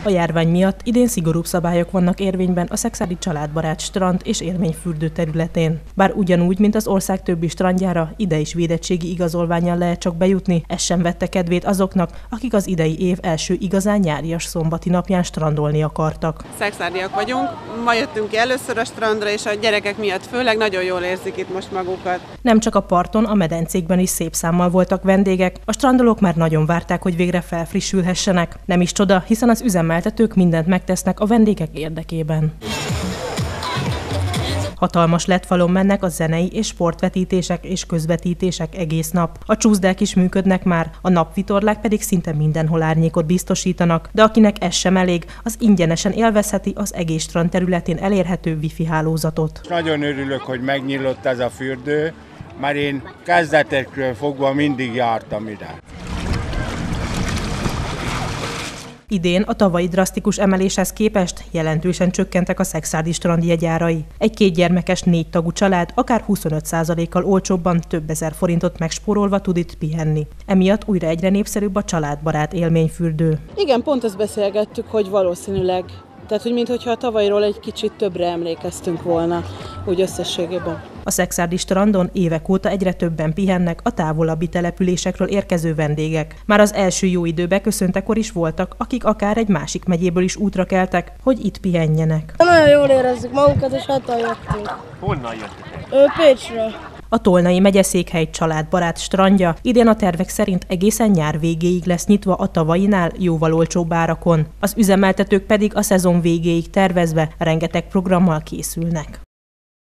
A járvány miatt idén szigorúbb szabályok vannak érvényben a Szekszárdi Családbarát strand és élményfürdő területén. Bár ugyanúgy, mint az ország többi strandjára, ide is védettségi igazolvánnyal lehet csak bejutni, ez sem vette kedvét azoknak, akik az idei év első igazán nyárias szombati napján strandolni akartak. Szekszárdiak vagyunk, ma jöttünk ki először a strandra, és a gyerekek miatt főleg nagyon jól érzik itt most magukat. Nem csak a parton, a medencékben is szép számmal voltak vendégek, a strandolók már nagyon várták, hogy végre felfrissülhessenek. Nem is csoda, hiszen az üzemeltetők mindent megtesznek a vendégek érdekében. Hatalmas lettfalon mennek a zenei és sportvetítések és közvetítések egész nap. A csúszdák is működnek már, a napvitorlák pedig szinte mindenhol árnyékot biztosítanak, de akinek ez sem elég, az ingyenesen élvezheti az egész strand területén elérhető wifi hálózatot. Nagyon örülök, hogy megnyílt ez a fürdő, mert én kezdetekről fogva mindig jártam ide. Idén a tavalyi drasztikus emeléshez képest jelentősen csökkentek a szekszárdi strand jegyárai. Egy 2 gyermekes 4 tagú család akár 25%-kal olcsóbban több ezer forintot megspórolva tud itt pihenni. Emiatt újra egyre népszerűbb a családbarát élményfürdő. Igen, pont ezt beszélgettük, hogy valószínűleg, tehát hogy mintha a tavalyról egy kicsit többre emlékeztünk volna, úgy összességében. A szekszárdi strandon évek óta egyre többen pihennek a távolabbi településekről érkező vendégek. Már az első jó idő beköszöntekor is voltak, akik akár egy másik megyéből is útra keltek, hogy itt pihenjenek. Nagyon jól érezzük magunkat, és hatan jöttünk. Honnan jöttetek? Pécsről. A Tolnai megyeszékhely családbarát strandja idén a tervek szerint egészen nyár végéig lesz nyitva a tavainál jóval olcsóbb árakon. Az üzemeltetők pedig a szezon végéig tervezve rengeteg programmal készülnek.